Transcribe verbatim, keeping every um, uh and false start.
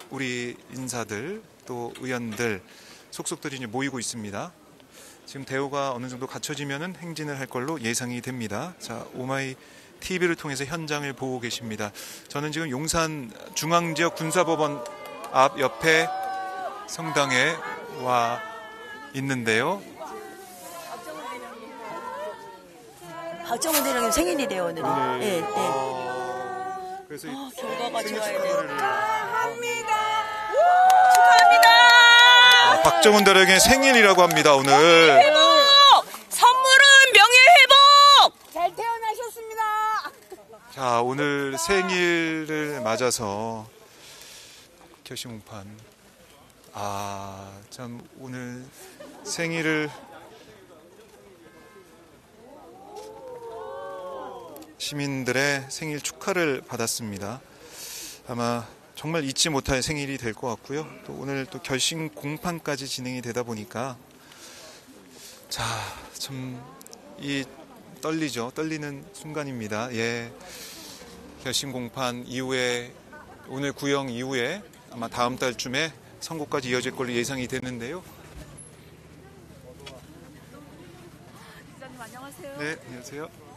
우리 인사들 또 의원들 속속들이 이제 모이고 있습니다. 지금 대우가 어느 정도 갖춰지면은 행진을 할 걸로 예상이 됩니다. 자, 오마이 티비를 통해서 현장을 보고 계십니다. 저는 지금 용산 중앙지역 군사법원 앞 옆에 성당에 와 있는데요. 박정훈 대령님 생일이래요, 오늘은. 오늘. 네, 네. 어, 그래서 이 아, 결과가 생일 좋아야 축하를 돼. 축하합니다. 축하합니다. 아, 박정훈 대령의 생일이라고 합니다, 오늘. 회복! 선물은 명예회복! 잘 태어나셨습니다. 자, 오늘 생일을 맞아서 결심공판. 아, 참 오늘 생일을 시민들의 생일 축하를 받았습니다. 아마 정말 잊지 못할 생일이 될 것 같고요. 또 오늘 또 결심 공판까지 진행이 되다 보니까 자, 참 이 떨리죠. 떨리는 순간입니다. 예. 결심 공판 이후에 오늘 구형 이후에 아마 다음 달쯤에 선고까지 이어질 걸로 예상이 되는데요. 기자님 안녕하세요. 네, 안녕하세요.